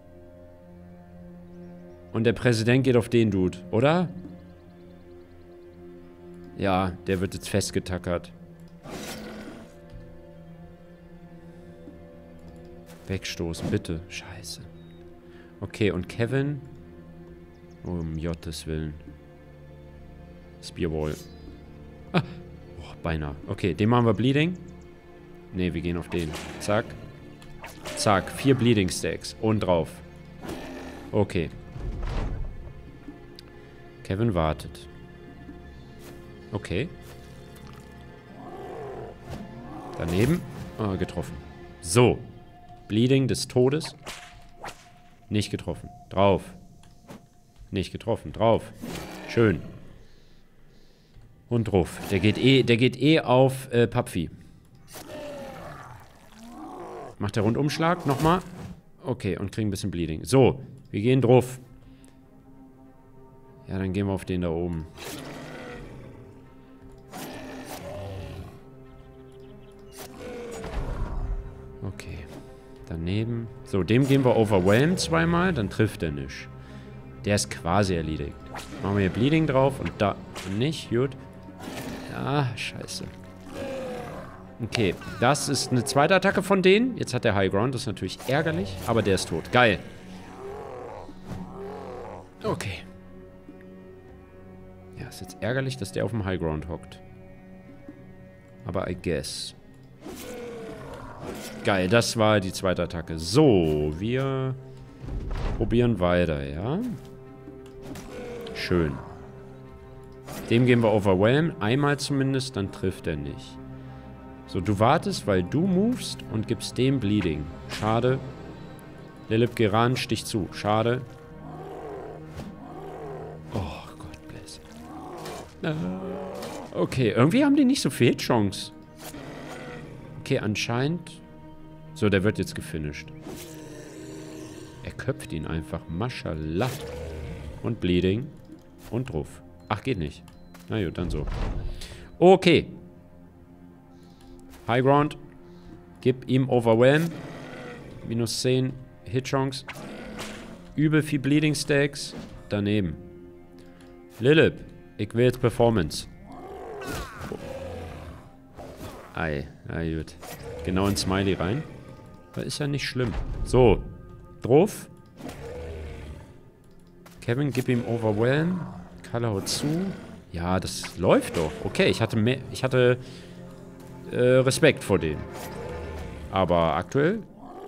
Und der Präsident geht auf den Dude, oder? Ja, der wird jetzt festgetackert. Wegstoßen, bitte. Scheiße. Okay, und Kevin? Oh, um Gottes Willen. Spearwall. Ah. Oh, beinahe. Okay, den machen wir Bleeding. Ne, wir gehen auf den. Zack. Zack. Vier Bleeding Stacks. Und drauf. Okay. Kevin wartet. Okay. Daneben. Oh, getroffen. So. Bleeding des Todes. Nicht getroffen. Drauf. Nicht getroffen. Drauf. Schön. Und drauf. Der geht eh, der geht eh auf äh, Pappvieh. Macht der Rundumschlag. Nochmal. Okay, und kriegen ein bisschen Bleeding. So. Wir gehen drauf. Ja, dann gehen wir auf den da oben. Okay. Daneben. So, dem gehen wir Overwhelm zweimal, dann trifft er nicht. Der ist quasi erledigt. Machen wir hier Bleeding drauf und da nicht. Gut. Ja, scheiße. Okay, das ist eine zweite Attacke von denen. Jetzt hat der High Ground, das ist natürlich ärgerlich, aber der ist tot. Geil. Okay. Ja, ist jetzt ärgerlich, dass der auf dem High Ground hockt. Aber I guess. Geil, das war die zweite Attacke. So, wir probieren weiter, ja? Schön. Dem geben wir Overwhelm. Einmal zumindest, dann trifft er nicht. So, du wartest, weil du movest und gibst dem Bleeding. Schade. Lilith, geh ran, stich zu. Schade. Oh Gott, bless. Okay, irgendwie haben die nicht so viel Chance. Okay, anscheinend... So, der wird jetzt gefinisht. Er köpft ihn einfach. Maschallah. Und Bleeding. Und drauf. Ach, geht nicht. Na gut, dann so. Okay. High Ground. Gib ihm Overwhelm. Minus zehn Hit-Chance. Übel viel Bleeding Stacks. Daneben. Lilith, ich will jetzt Performance. Oh. Ei, ei, gut. Genau in Smiley rein. Das ist ja nicht schlimm. So. Drauf. Kevin, gib ihm Overwhelm. Kalle haut zu. Ja, das läuft doch. Okay, ich hatte mehr. Ich hatte äh, Respekt vor denen. Aber aktuell.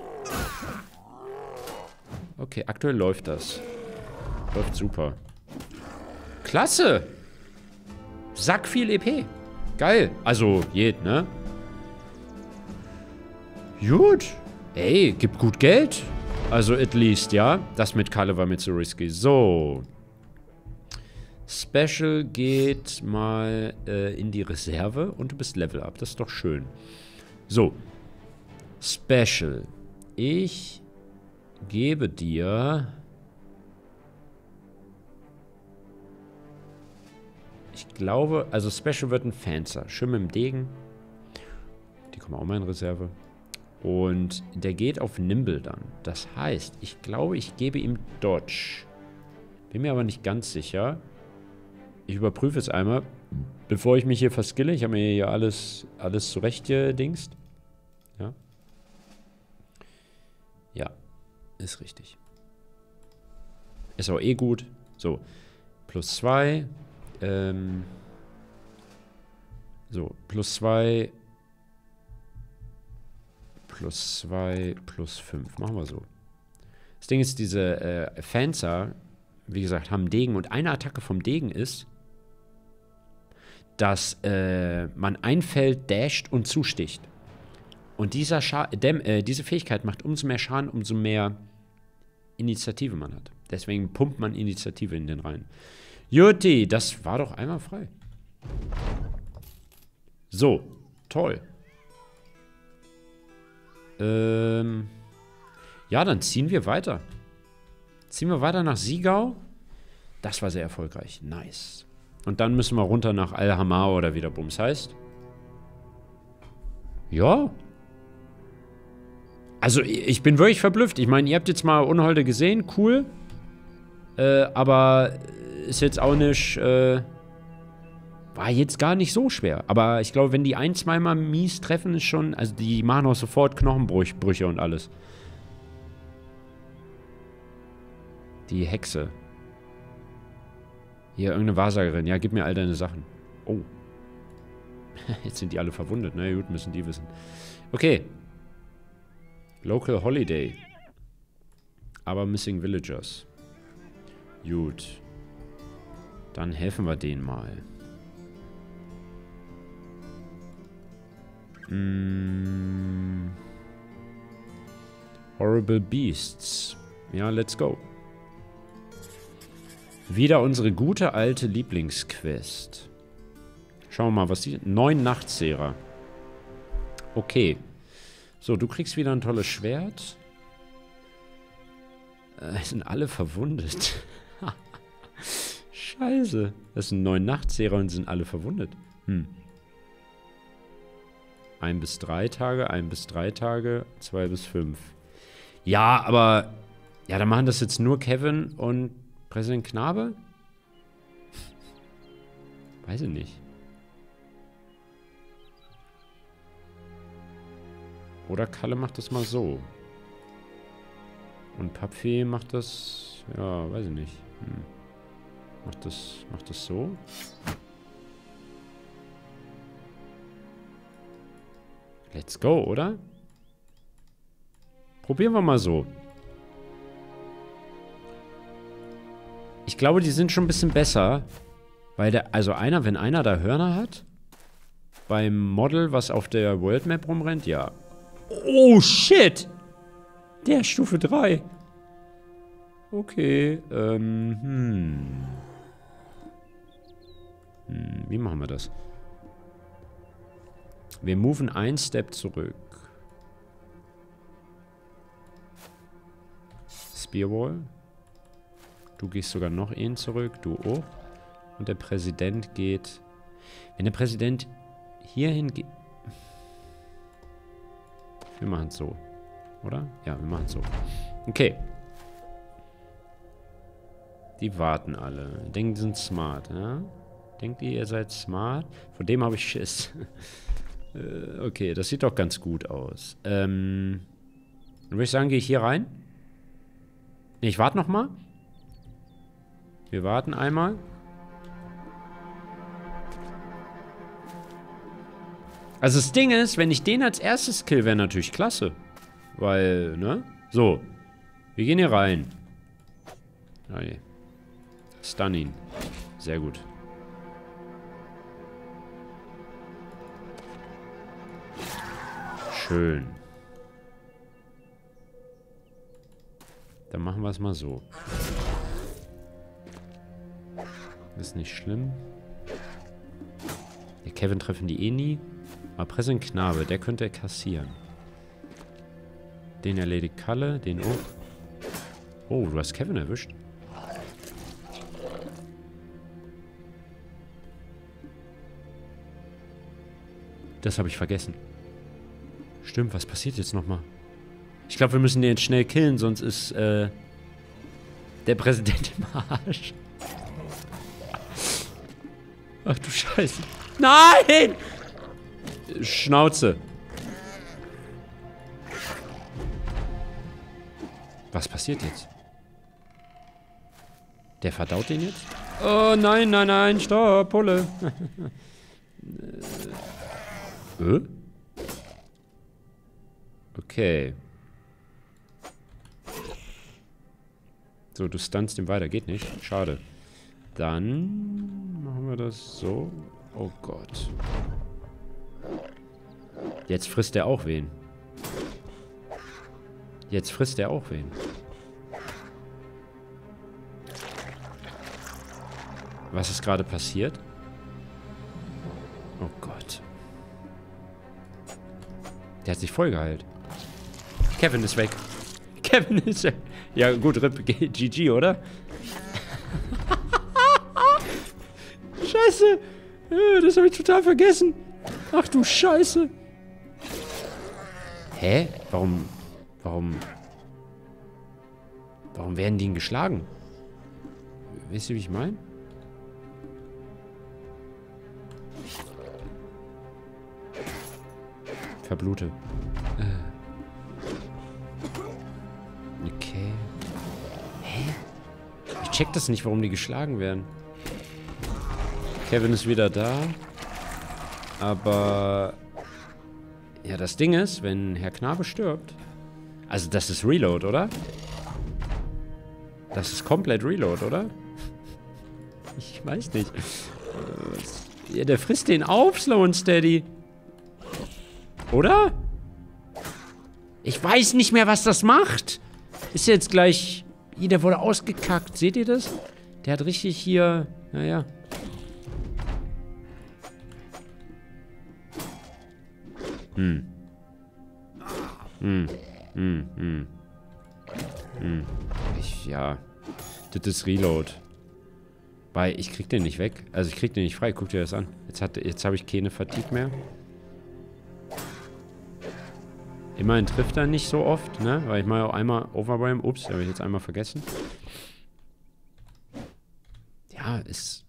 Okay, aktuell läuft das. Läuft super. Klasse! Sack viel E P. Geil. Also, jed, ne? Gut. Ey, gibt gut Geld. Also, at least, ja. Das mit Kalle war mir zu risky. So. Special geht mal äh, in die Reserve und du bist Level Up. Das ist doch schön. So. Special. Ich gebe dir... Ich glaube, also Special wird ein Fanzer. Schön mit dem Degen. Die kommen auch mal in Reserve. Und der geht auf Nimble dann. Das heißt, ich glaube, ich gebe ihm Dodge. Bin mir aber nicht ganz sicher. Ich überprüfe es einmal, bevor ich mich hier verskille. Ich habe mir hier alles, alles zurechtgedingst. Ja. Ja, ist richtig. Ist auch eh gut. So, plus zwei. Ähm, so, plus zwei. Plus zwei, plus fünf. Machen wir so. Das Ding ist, diese äh, Fencer, wie gesagt, haben Degen. Und eine Attacke vom Degen ist, dass äh, man ein Feld dasht und zusticht. Und dieser Scha Däm äh, diese Fähigkeit macht umso mehr Schaden, umso mehr Initiative man hat. Deswegen pumpt man Initiative in den rein. Jutti, das war doch einmal frei. So, toll. Ähm, ja, dann ziehen wir weiter. Ziehen wir weiter nach Sigau. Das war sehr erfolgreich. Nice. Und dann müssen wir runter nach Al-Hamar oder wie der Bums heißt. Ja. Also, ich bin wirklich verblüfft. Ich meine, ihr habt jetzt mal Unholde gesehen. Cool. Äh, aber ist jetzt auch nicht, äh, war jetzt gar nicht so schwer. Aber ich glaube, wenn die ein, zweimal mies treffen, ist schon, also die machen auch sofort Knochenbrüche und alles. Die Hexe. Hier, irgendeine Wahrsagerin. Ja, gib mir all deine Sachen. Oh. Jetzt sind die alle verwundet. Na gut, müssen die wissen. Okay. Local Holiday. Aber Missing Villagers. Gut. Dann helfen wir denen mal. Mm. Horrible Beasts. Ja, let's go. Wieder unsere gute alte Lieblingsquest. Schauen wir mal, was die... Neun Nachtzehrer. Okay. So, du kriegst wieder ein tolles Schwert. Äh, sind alle verwundet. Scheiße. Das sind neun Nachtzehrer und sind alle verwundet. Hm. Ein bis drei Tage, ein bis drei Tage, zwei bis fünf. Ja, aber... Ja, dann machen das jetzt nur Kevin und Präsident Knabe? Weiß ich nicht. Oder Kalle macht das mal so. Und Papfee macht das... Ja, weiß ich nicht. Hm. Macht das, macht das so? Let's go, oder? Probieren wir mal so. Ich glaube, die sind schon ein bisschen besser. Weil der, also einer, wenn einer da Hörner hat, beim Model, was auf der World Map rumrennt, ja. Oh, shit! Der ist Stufe drei. Okay, ähm, hm. Hm, wie machen wir das? Wir moven einen Step zurück. Spearwall. Du gehst sogar noch einen zurück, du auch. Und der Präsident geht... Wenn der Präsident hierhin geht... Wir machen es so. Oder? Ja, wir machen es so. Okay. Die warten alle. Denken, die sind smart, ja? Denkt ihr, ihr seid smart? Von dem habe ich Schiss. äh, okay, das sieht doch ganz gut aus. Ähm... Dann würde ich sagen, gehe ich hier rein. Nee, ich warte noch mal. Wir warten einmal. Also das Ding ist, wenn ich den als erstes kill, wäre natürlich klasse. Weil, ne? So. Wir gehen hier rein. Okay. Stun ihn. Sehr gut. Schön. Dann machen wir es mal so. Ist nicht schlimm. Der Kevin treffen die eh nie. Aber Präsident Knabe, der könnte kassieren. Den erledigt Kalle, den auch. Oh, du hast Kevin erwischt. Das habe ich vergessen. Stimmt, was passiert jetzt nochmal? Ich glaube, wir müssen den jetzt schnell killen, sonst ist äh, der Präsident im Arsch. Ach du Scheiße. Nein! Schnauze. Was passiert jetzt? Der verdaut den jetzt? Oh nein, nein, nein, stopp, Pulle. äh? Okay. So, du stunst ihm weiter. Geht nicht. Schade. Dann machen wir das so. Oh Gott. Jetzt frisst er auch wen. Jetzt frisst er auch wen. Was ist gerade passiert? Oh Gott. Der hat sich voll geheilt. Kevin ist weg. Kevin ist weg. Ja gut, R I P G G, oder? Scheiße. Das habe ich total vergessen. Ach du Scheiße. Hä? Warum... Warum... Warum werden die ihn geschlagen? Wisst ihr, wie ich meine? Verblute. Okay. Hä? Ich check das nicht, warum die geschlagen werden. Kevin ist wieder da. Aber... Ja, das Ding ist, wenn Herr Knabe stirbt... Also das ist Reload, oder? Das ist komplett Reload, oder? Ich weiß nicht. Ja, der frisst den auf, Slow and Steady. Oder? Ich weiß nicht mehr, was das macht. Ist jetzt gleich... Ih, der wurde ausgekackt. Seht ihr das? Der hat richtig hier... Naja. Hm. Hm. Hm. Hm. Hm. Ich, ja. Das ist Reload. Weil ich krieg den nicht weg. Also ich krieg den nicht frei. Guck dir das an. Jetzt, hat, jetzt habe ich keine Fatigue mehr. Immerhin trifft er nicht so oft, ne? Weil ich mal auch einmal Overwhelm. Ups, habe ich jetzt einmal vergessen. Ja, ist...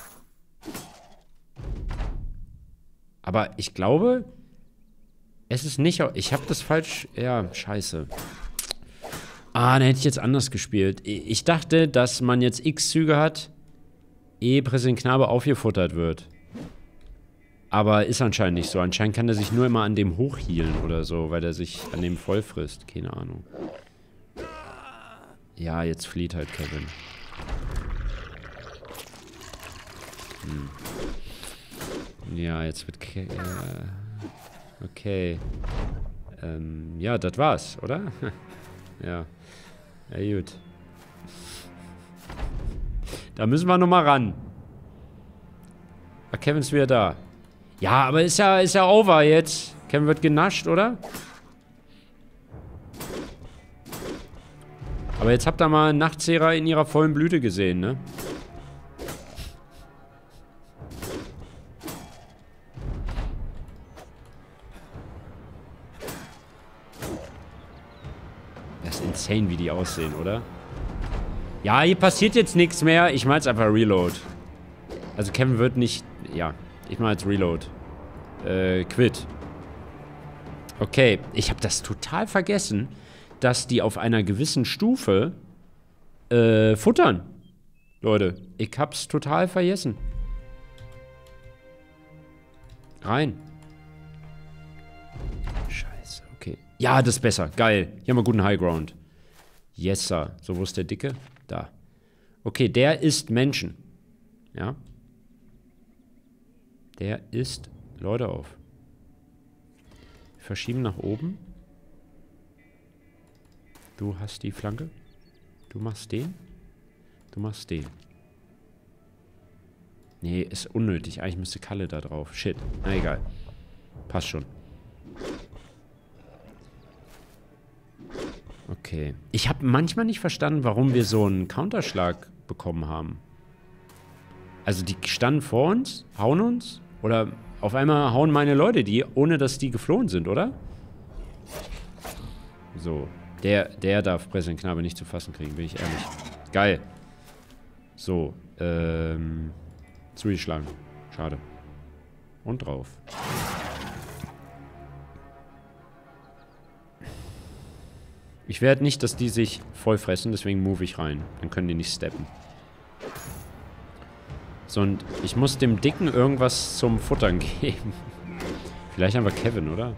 Aber ich glaube... Es ist nicht... Ich habe das falsch... Ja, scheiße. Ah, dann hätte ich jetzt anders gespielt. Ich dachte, dass man jetzt X Züge hat, ehe Präsident Knabe aufgefuttert wird. Aber ist anscheinend nicht so. Anscheinend kann er sich nur immer an dem hochhealen oder so, weil er sich an dem voll frisst. Keine Ahnung. Ja, jetzt flieht halt Kevin. Hm. Ja, jetzt wird... Ke äh, okay. Ähm, ja, das war's, oder? Ja. Ja, gut. Da müssen wir nochmal ran. Ah, Kevin ist wieder da. Ja, aber ist ja, ist ja over jetzt. Kevin wird genascht, oder? Aber jetzt habt ihr mal einen Nachtzehrer in ihrer vollen Blüte gesehen, ne? Das ist insane, wie die aussehen, oder? Ja, hier passiert jetzt nichts mehr. Ich mach jetzt einfach Reload. Also Kevin wird nicht... Ja, ich mach jetzt Reload. Äh, Quit. Okay, ich habe das total vergessen, dass die auf einer gewissen Stufe äh, futtern. Leute, ich hab's total vergessen. Rein. Scheiße, okay. Ja, das ist besser. Geil. Hier haben wir guten Highground. Yes, sir. So, wo ist der Dicke? Da. Okay, der isst Menschen. Ja. Der isst Leute auf. Verschieben nach oben. Du hast die Flanke. Du machst den. Du machst den. Nee, ist unnötig. Eigentlich müsste Kalle da drauf. Shit. Na egal. Passt schon. Okay. Ich habe manchmal nicht verstanden, warum wir so einen Counterschlag bekommen haben. Also die standen vor uns, hauen uns. Oder auf einmal hauen meine Leute die, ohne dass die geflohen sind, oder? So. Der, der darf Präsident Knabe nicht zu fassen kriegen, bin ich ehrlich. Geil. So. Ähm. Zugeschlagen. Schade. Und drauf. Ich werde nicht, dass die sich voll fressen, deswegen move ich rein. Dann können die nicht steppen. So, und ich muss dem Dicken irgendwas zum Futtern geben. Vielleicht einfach Kevin, oder?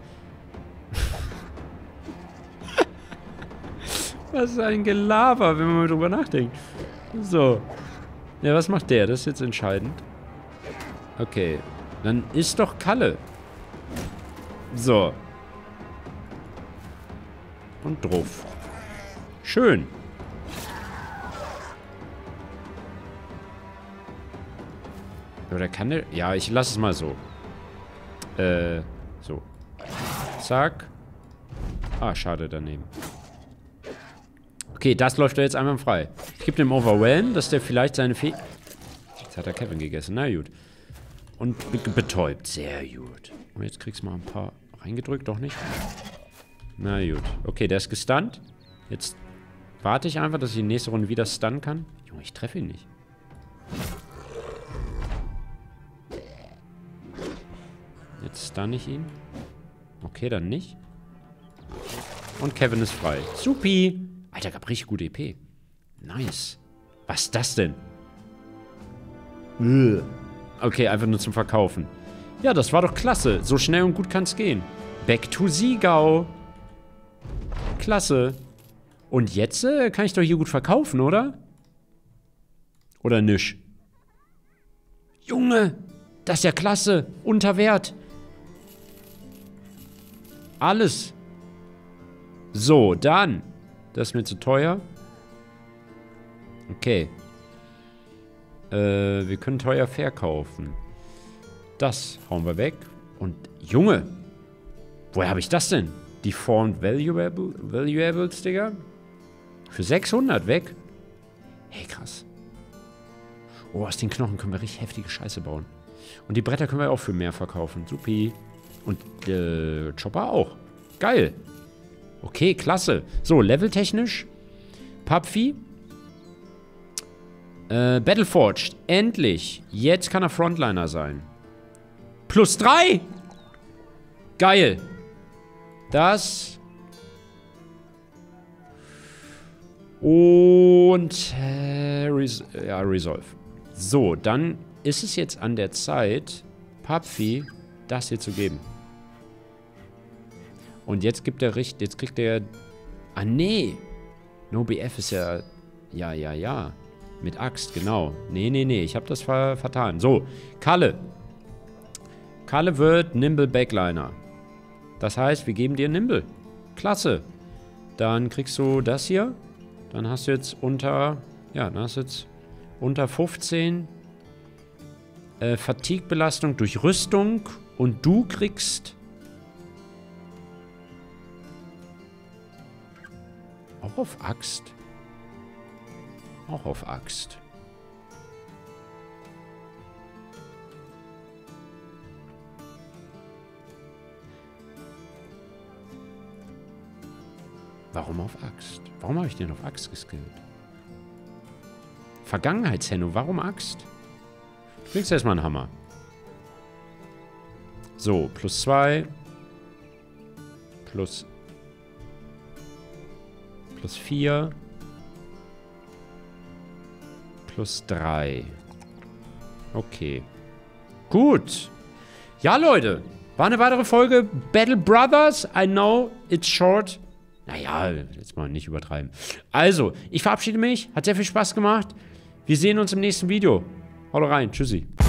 Was ist ein Gelaber, wenn man mal drüber nachdenkt. So. Ja, was macht der? Das ist jetzt entscheidend. Okay. Dann ist doch Kalle. So. Und drauf. Schön. Oder kann der... Ja, ich lasse es mal so. Äh, so. Zack. Ah, schade daneben. Okay, das läuft ja jetzt einmal frei. Ich gebe dem Overwhelm, dass der vielleicht seine Fee... Jetzt hat er Kevin gegessen. Na gut. Und be betäubt. Sehr gut. Und jetzt kriegst du mal ein paar reingedrückt. Doch nicht? Na gut. Okay, der ist gestunt. Jetzt warte ich einfach, dass ich die nächste Runde wieder stunnen kann. Junge, ich treffe ihn nicht. Jetzt stun ich ihn. Okay, dann nicht. Und Kevin ist frei. Supi. Alter, gab richtig gute E P. Nice. Was ist das denn? Okay, einfach nur zum Verkaufen. Ja, das war doch klasse. So schnell und gut kann es gehen. Back to Siegau. Klasse. Und jetzt äh, kann ich doch hier gut verkaufen, oder? Oder nicht? Junge, das ist ja klasse. Unter Wert. Alles. So, dann. Das ist mir zu teuer. Okay. Äh, wir können teuer verkaufen. Das hauen wir weg. Und, Junge. Woher habe ich das denn? Deformed Valuable, Valuables, Digga? Für sechshundert weg? Hey, krass. Oh, aus den Knochen können wir richtig heftige Scheiße bauen. Und die Bretter können wir auch für mehr verkaufen. Supi. Und äh, Chopper auch. Geil. Okay, klasse. So, leveltechnisch. Papfi. Äh, Battleforged. Endlich. Jetzt kann er Frontliner sein. Plus drei. Geil. Das. Und äh, Res ja, Resolve. So, dann ist es jetzt an der Zeit, Papfi das hier zu geben. Und jetzt gibt er richtig, jetzt kriegt er... Ah, nee. No B F ist ja... Ja, ja, ja. Mit Axt, genau. Nee, nee, nee, ich habe das ver vertan. So, Kalle. Kalle wird Nimble Backliner. Das heißt, wir geben dir Nimble. Klasse. Dann kriegst du das hier. Dann hast du jetzt unter... Ja, dann hast du jetzt unter fünfzehn äh, Fatigue-Belastung durch Rüstung. Und du kriegst... Auch auf Axt? Auch auf Axt. Warum auf Axt? Warum habe ich den auf Axt geskillt? Vergangenheitshenno, warum Axt? Du kriegst erstmal einen Hammer. So, plus zwei. Plus... Plus vier. Plus drei. Okay. Gut. Ja, Leute. War eine weitere Folge Battle Brothers. I know, it's short. Naja, jetzt mal nicht übertreiben. Also, ich verabschiede mich. Hat sehr viel Spaß gemacht. Wir sehen uns im nächsten Video. Haut rein. Tschüssi.